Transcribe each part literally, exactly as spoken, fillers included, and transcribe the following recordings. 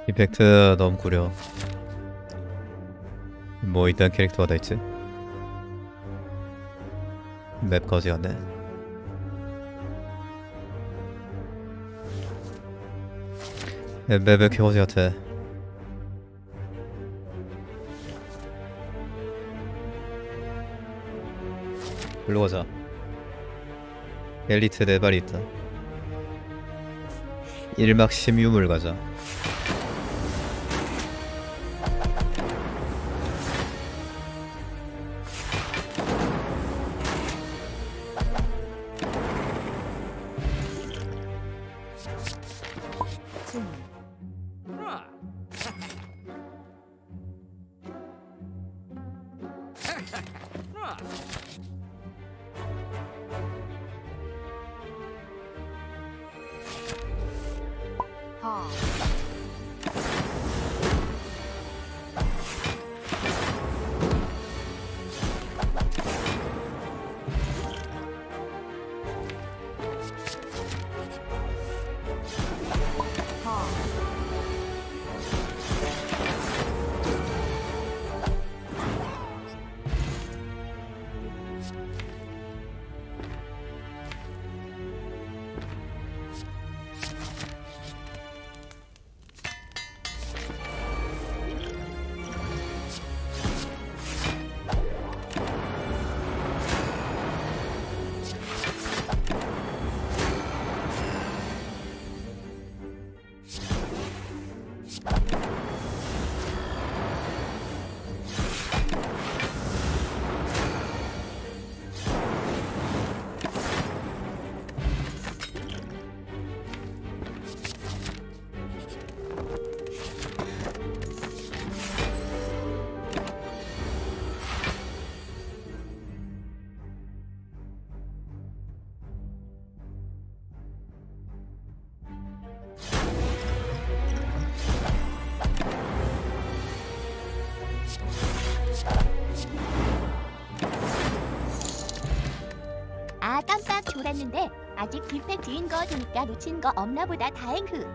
이펙트 너무 구려. 뭐 이딴 캐릭터가 다 있지? 맵 거지 같네. 맵, 맵 왜 이렇게 거지 같아. 일로 가자. 엘리트 네 발이 있다. 일막 심유물 가자. 아 깜빡 졸았는데 아직 뒷팩 뒤인 거 보니까 놓친 거 없나 보다. 다행흐.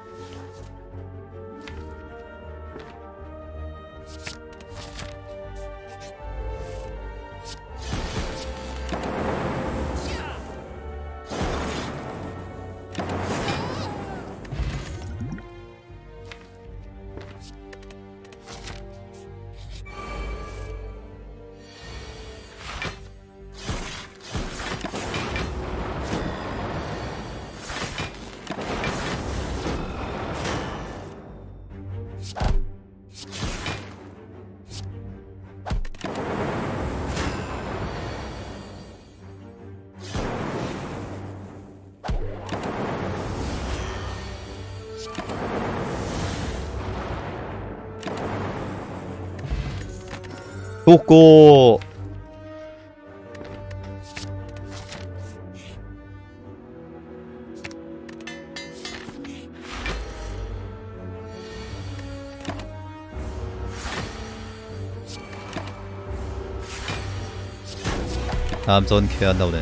돕고 다음 전 걔 안 나오네.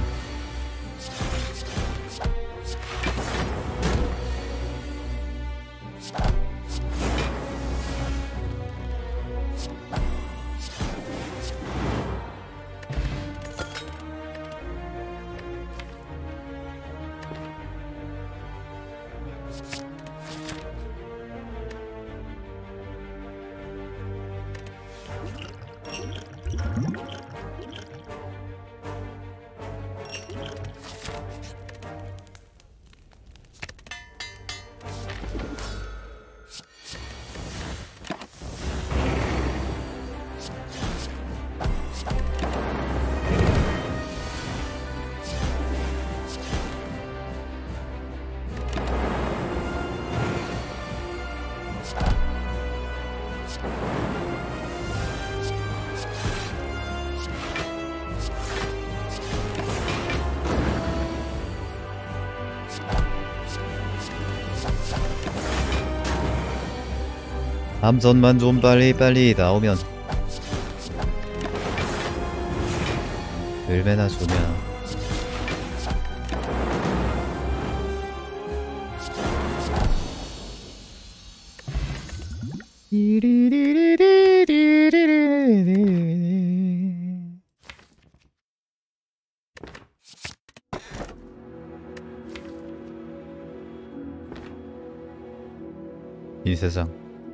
암전만 좀 빨리 빨리 나오면 얼마나 좋냐. 이 세상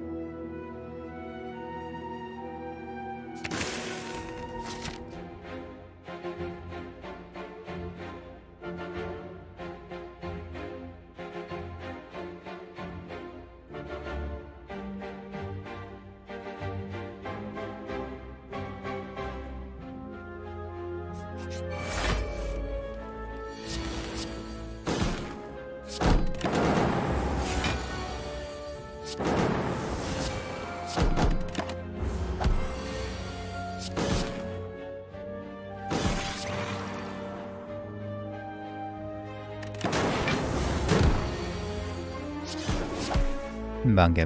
망겜.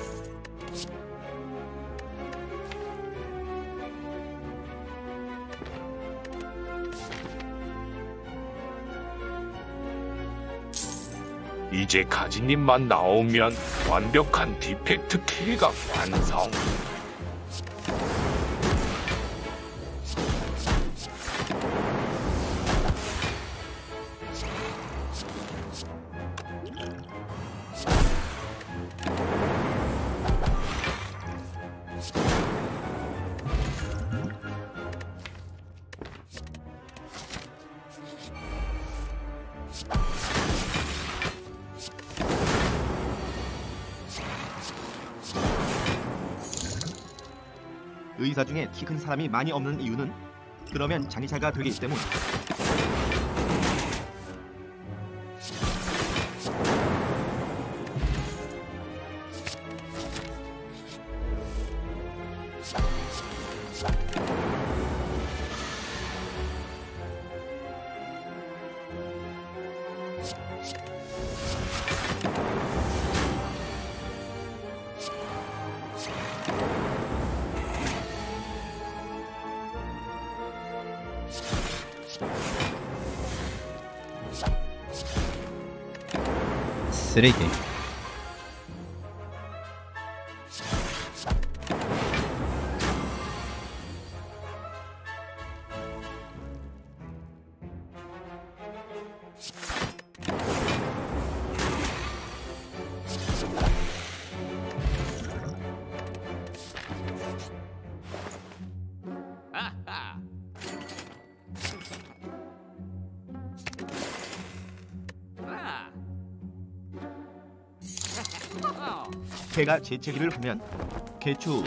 이제 가지님만 나오면 완벽한 디펙트 킬각 완성. 의사 중에 키 큰 사람이 많이 없는 이유는 그러면 장의사가 되기 때문. 쓰레기. 개가 재채기를 하면 개추.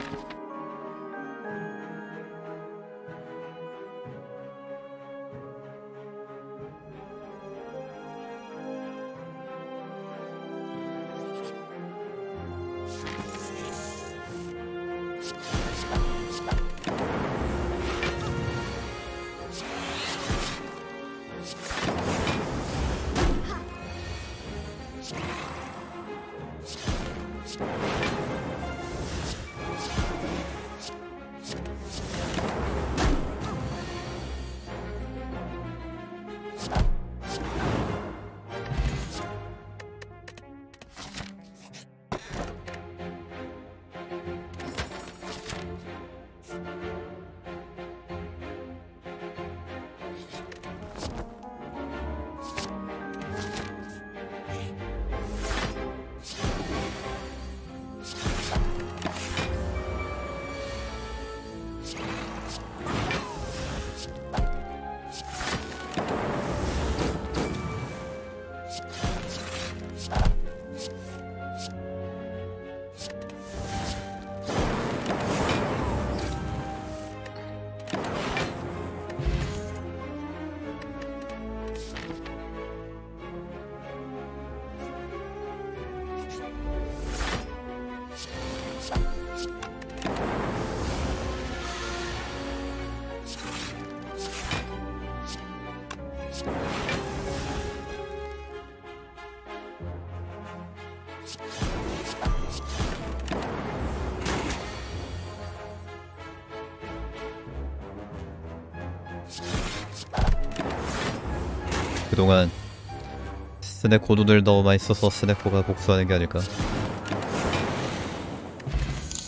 그동안 스낵 고도들 너무 많이 써서 스낵코가 복수하는 게 아닐까.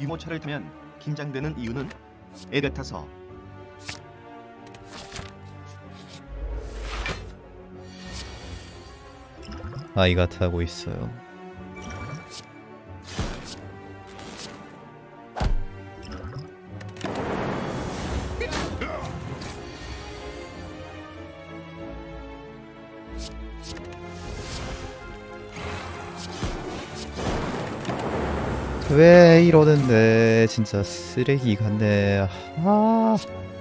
유모차를 타면 긴장되는 이유는 애 같아서. 아이가 타고 있어요. 왜 이러는데 진짜 쓰레기 같네. 아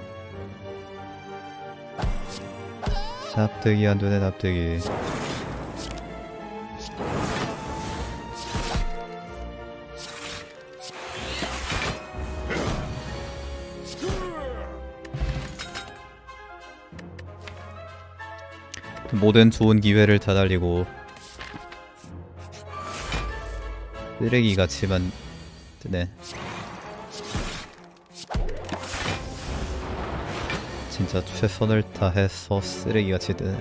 납득이 안 되네. 납득이. 모든 좋은 기회를 다 날리고 쓰레기 같이만 뜨네. 진짜 최선을 다해서 쓰레기 같이 뜨네.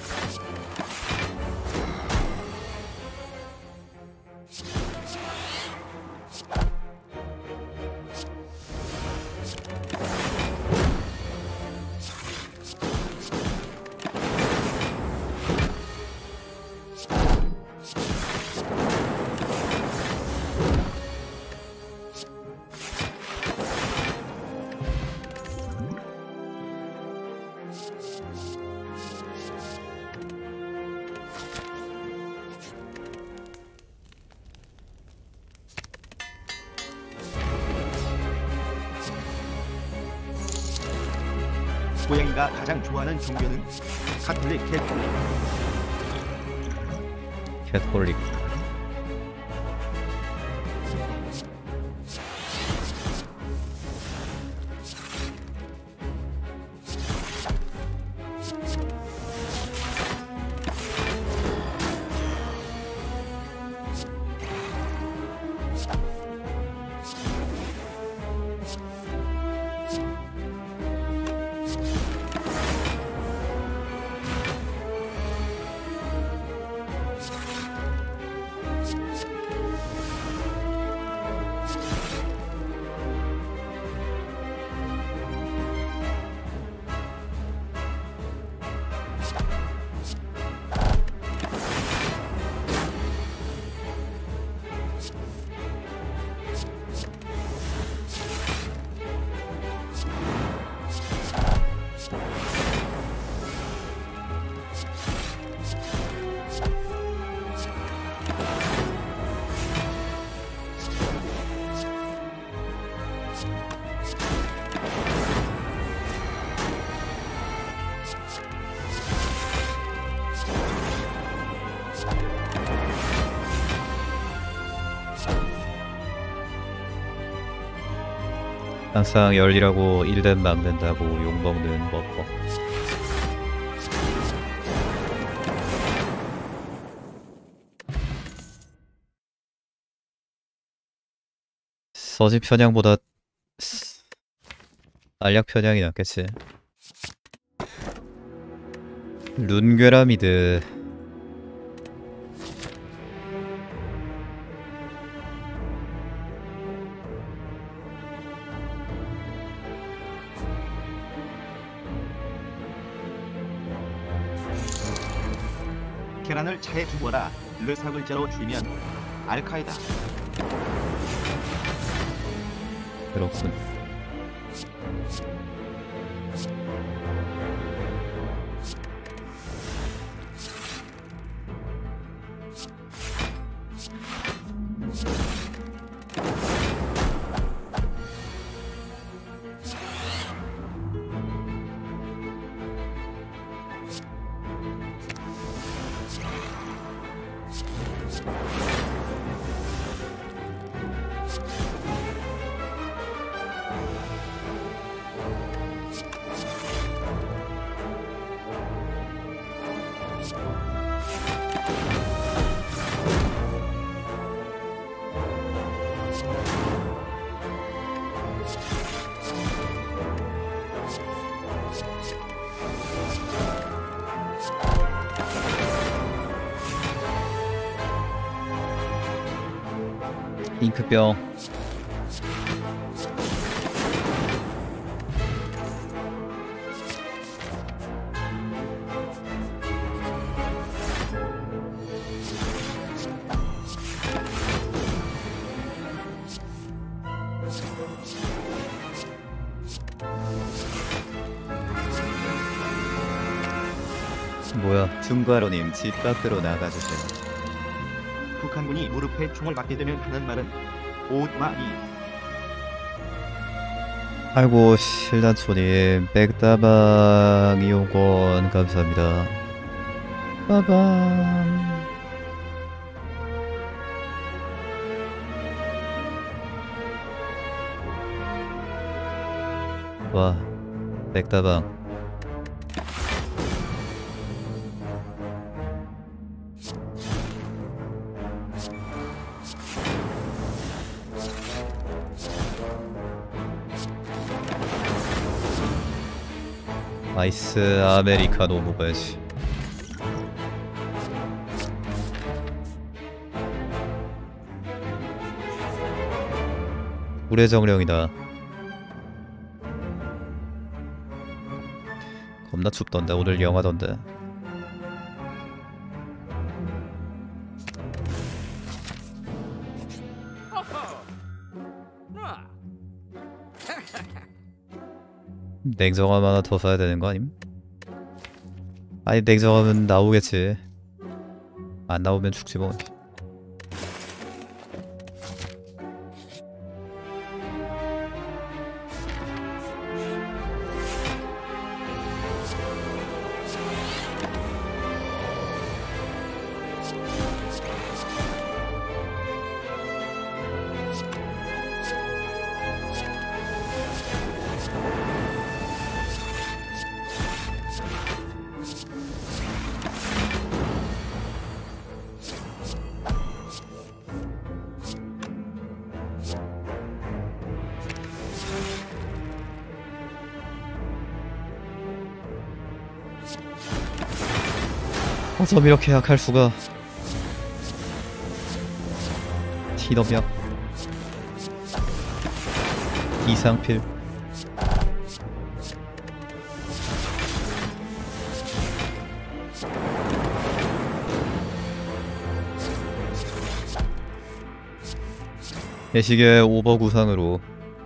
고양이가 가장 좋아하는 종교는 카톨릭, 캐톨릭. 캐톨릭. 항상 열일하고 일된 막는다고 욕먹는 버퍼. 서지 편향보다 알약 편향이 낫겠지. 룬괴라미드. 계란을 차에 두거나 르사 글자로 줄이면 알카에다. 그렇군. 잉크병. 뭐야? 중과로님 집 밖으로 나가주세요. 북한군이 무릎에 총을 맞게 되면 하는 말은 오마이. 아이고 실단초님 백다방 이용권 감사합니다. 빠밤. 와 백다방. 아이스 아메리카노 먹어야지. 불의 정령이다. 겁나 춥던데. 오늘 영하던데. 냉정함 하나 더 사야 되는 거 아님? 아니 냉정함은 나오겠지. 안 나오면 죽지 뭐. 어쩜 이렇게 약할 수가. 티넘약 이상필. 내시계 오버 구상으로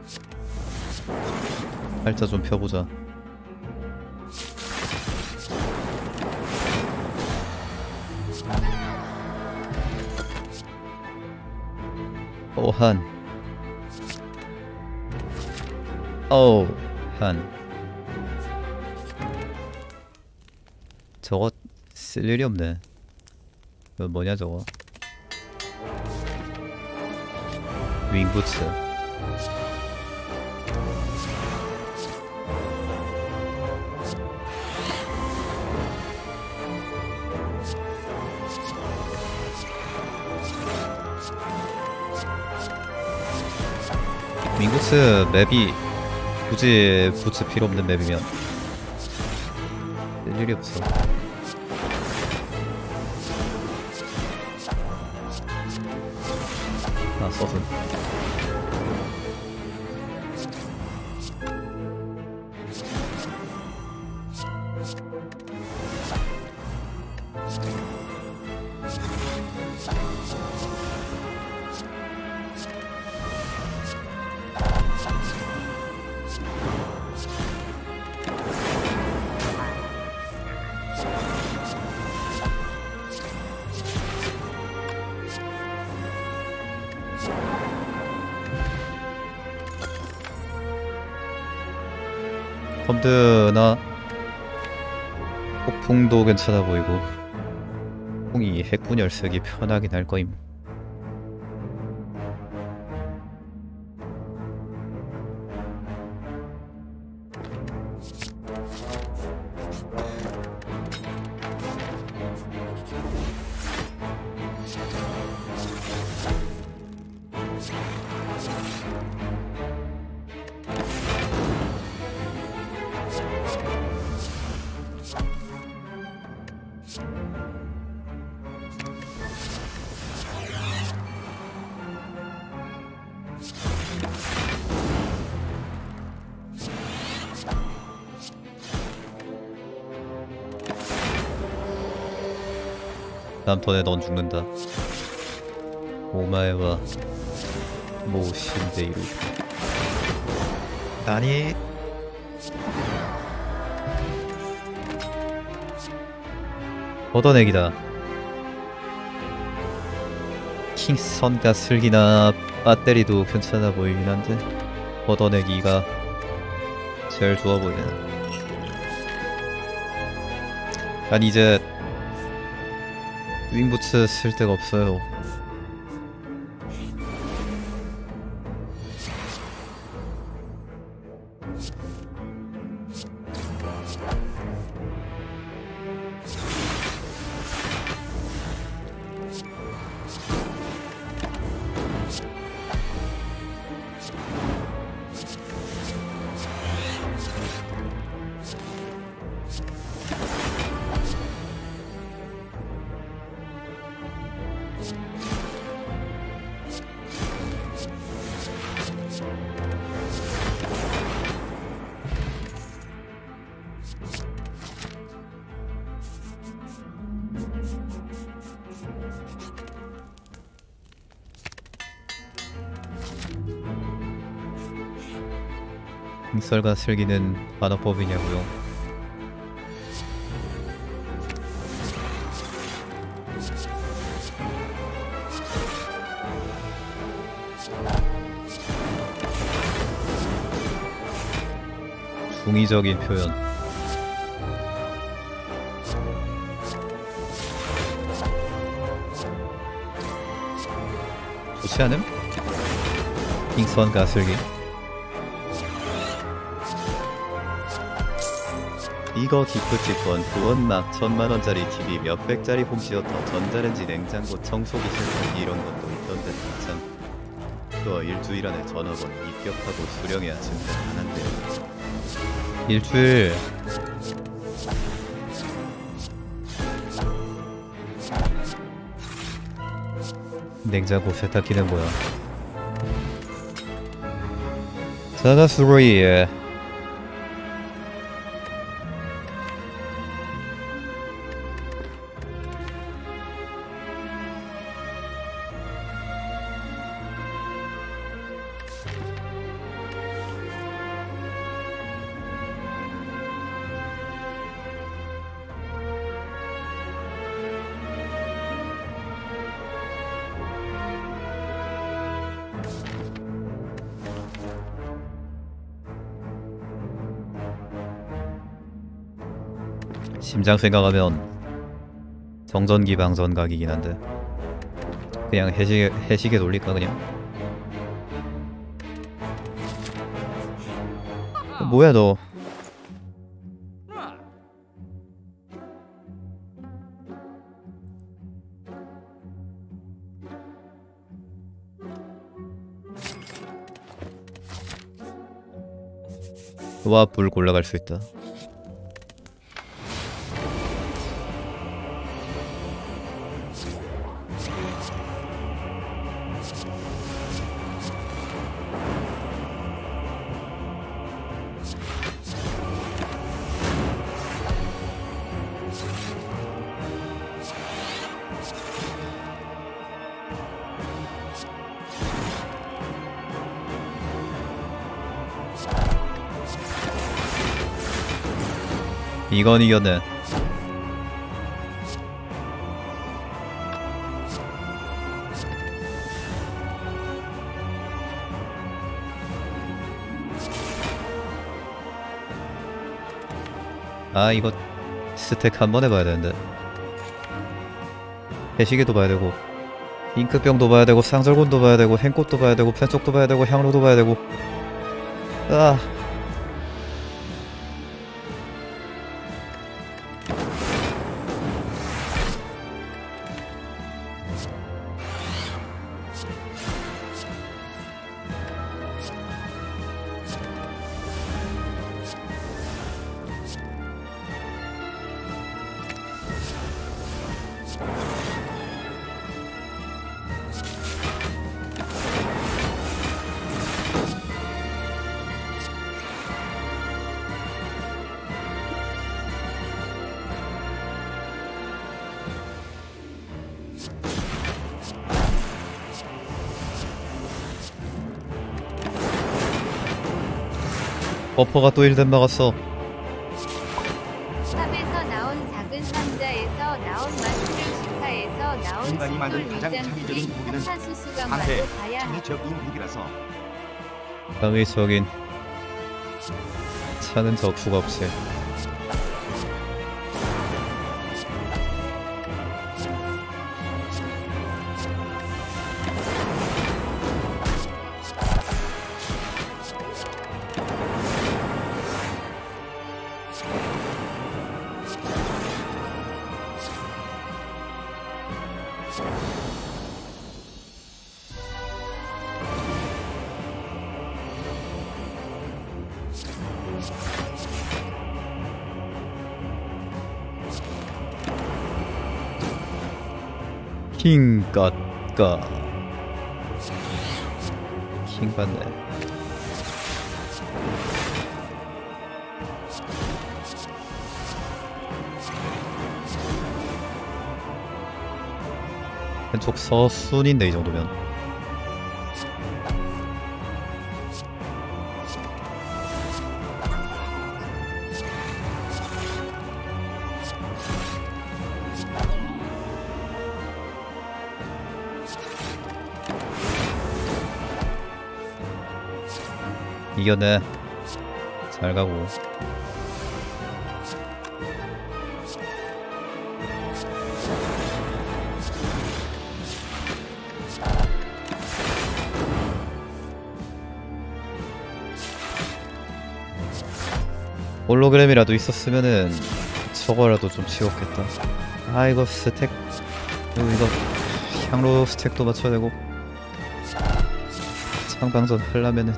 팔자 좀 펴보자. 오한. 어우 한. 저거 쓸 일이 없네. 이거 뭐냐 저거. 윙부츠. 윙부츠 맵이 굳이 부츠 필요 없는 맵이면 쓸 일이 없어. 아 서든. 컴드나 폭풍도 괜찮아 보이고 폭풍이 핵분열 쓰기 편하긴 할 거임. 다음 턴에 넌 죽는다. 오마에와 모신데이루. 아니 걷어내기다. 킹선과 슬기나 배터리도 괜찮아 보이긴 한데 걷어내기가 제일 좋아 보이네. 난 이제 윙부츠 쓸 데가 없어요. 썰과 슬기는 반어법이냐고요? 중의적인 표현. 좋지 않음? 킹선과 슬기. 이거 기프티콘 구원막 천만원짜리 티비 몇백짜리 홈시어터 전자레인지 냉장고 청소기 세탁기 이런 것도 있던데 참. 그거 일주일 안에 전화번 입력하고 수령해야 진짜 가난데요. 일주일. 냉장고 세탁기는 뭐야? 사가수로이. 심장 생각하면 정전기 방전 각이긴 한데 그냥 해시, 해시계 돌릴까 그냥? 뭐야 너? 와, 불 올라갈 수 있다. 이건 이겼네. 아, 이거 스택 한 번 해봐야 되는데. 해시계도 봐야 되고 잉크병도 봐야 되고 상절곤도 봐야 되고 행꽃도 봐야 되고 편쪽도 봐야 되고 향로도 봐야 되고. 아, 버퍼가 또 일 댐 막았어. 탑에서 나온 작은 상자에서 나온 가장 창의적인 무기는 방해, 창의적인 무기라서 방의적인 차는 적수가 없지. 킹 깎까 킹 받네. 왼쪽 서순인데 이 정도면. 이겼네. 잘 가고. 홀로그램이라도 있었으면은 저거라도 좀 치웠겠다. 아 이거 스택 이거, 이거 향로 스택도 맞춰야 되고 창방전 하려면은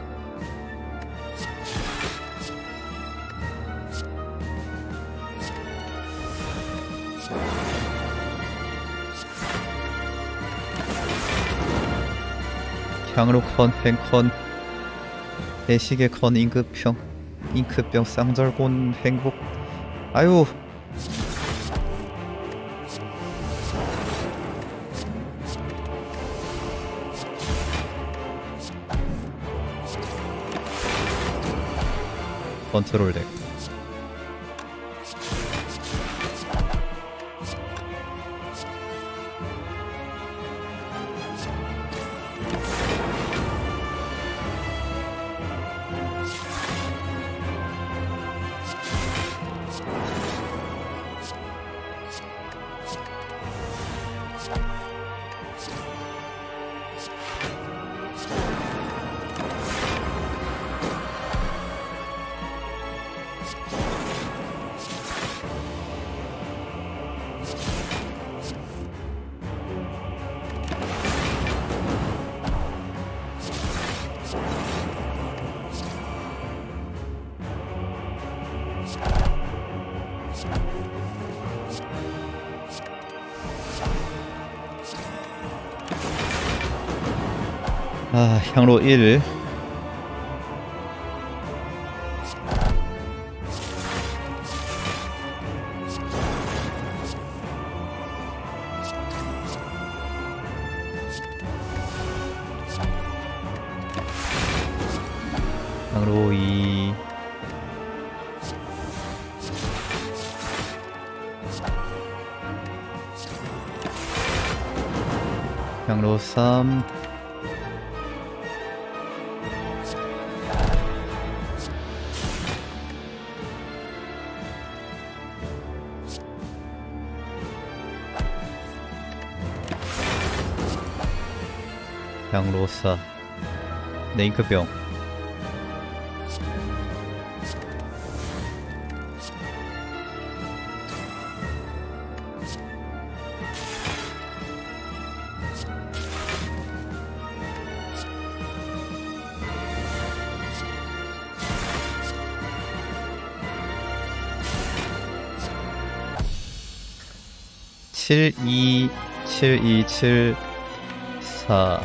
향로 컨, 행컨, 대시계 컨, 잉크병, 잉크병, 쌍절곤, 행복. 아유. 컨트롤 덱. 아, 향로 일. 향로 이. 향로 삼. 향로 사. 네잉크병. 칠, 이, 칠, 이, 칠, 사.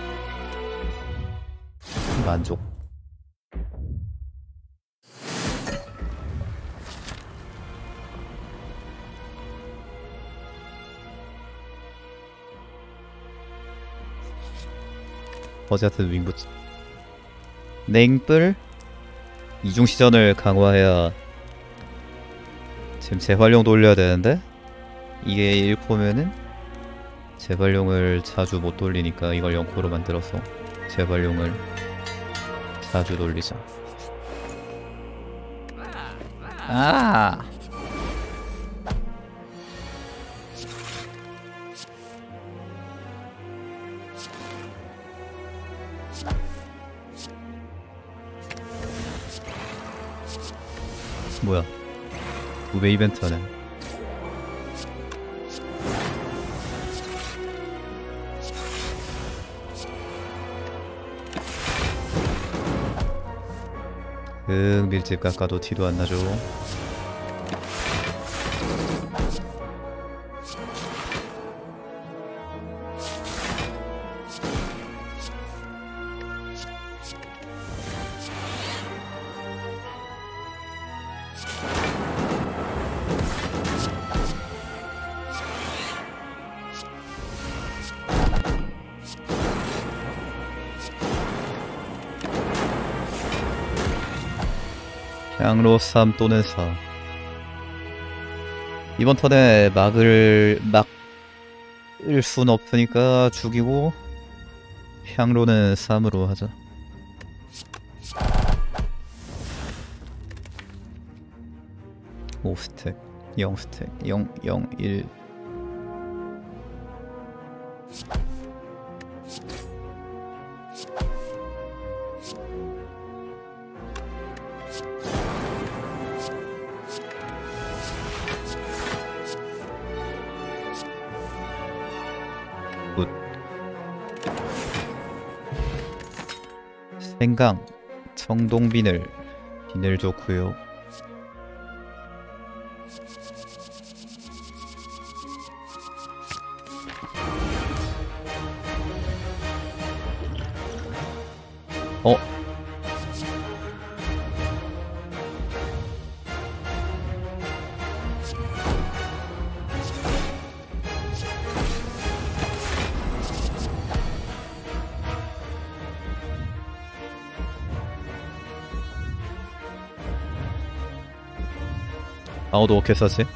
만족. 어제 같은 윙부 냉불 이중시전을 강화해야 지금 재활용도 올려야 되는데 이게 일 코면은 재발용을 자주 못 돌리니까 이걸 영코로 만들어서 재발용을 자주 돌리자. 아! 뭐야? 우베 이벤트 하네. 응, 밀집 깎아도 티도 안 나죠. 향로 삼 또는 사. 이번 턴에 막을 막을 순 없으니까 죽이고 향로는 삼으로 하자. 오 스택, 영 스택, 영, 영, 일. 굿. 생강, 청동비늘, 비늘 좋고요. 어? 방어도 어떻게 싸지?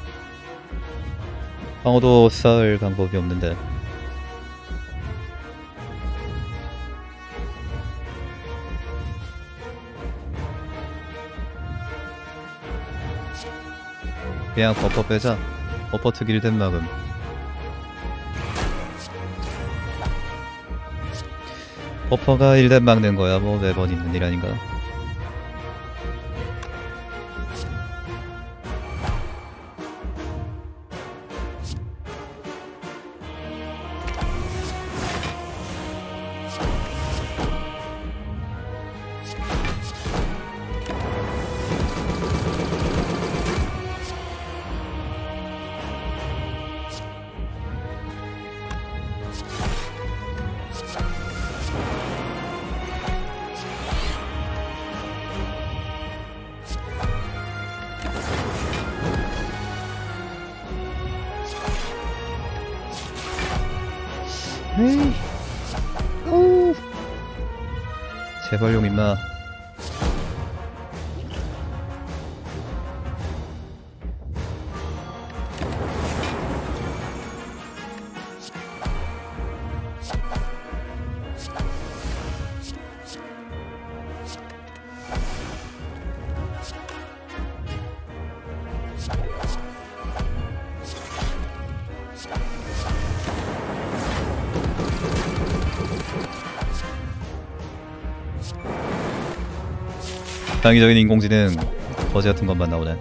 방어도 쌀 방법이 없는데. 그냥 버퍼 빼자. 버퍼 특일 된 막음. 버퍼가 일 된 막는 거야 뭐 매번 있는 일 아닌가. 에이, 오, 재발용 임마. 창의적인 인공지능 거지 같은 것만 나오네.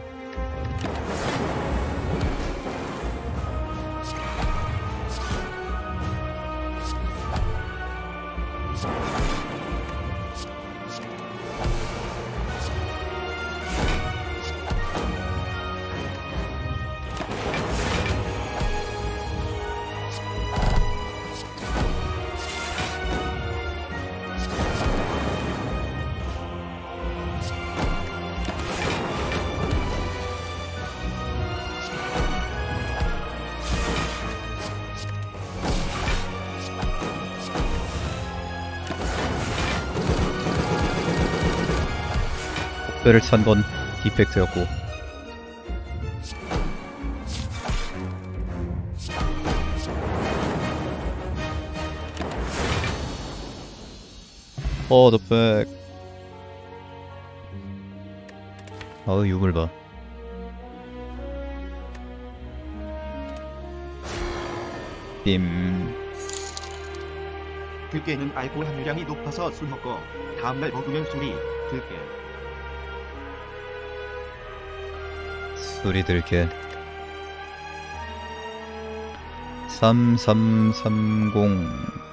뼈를 찬 건 디펙트였고 어, 더 백. 어우, 유물 봐. 빔. 들깨는 알코올 함유량이 높아서 술 먹고 다음날 먹으면 술이 들깨. 술이 들게. 삼삼삼공.